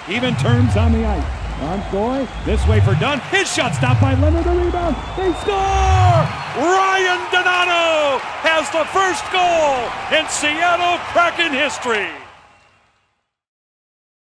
Even terms on the ice. On Goy, this way for Dunn. His shot stopped by Leonard, the rebound. They score! Ryan Donato has the first goal in Seattle Kraken history.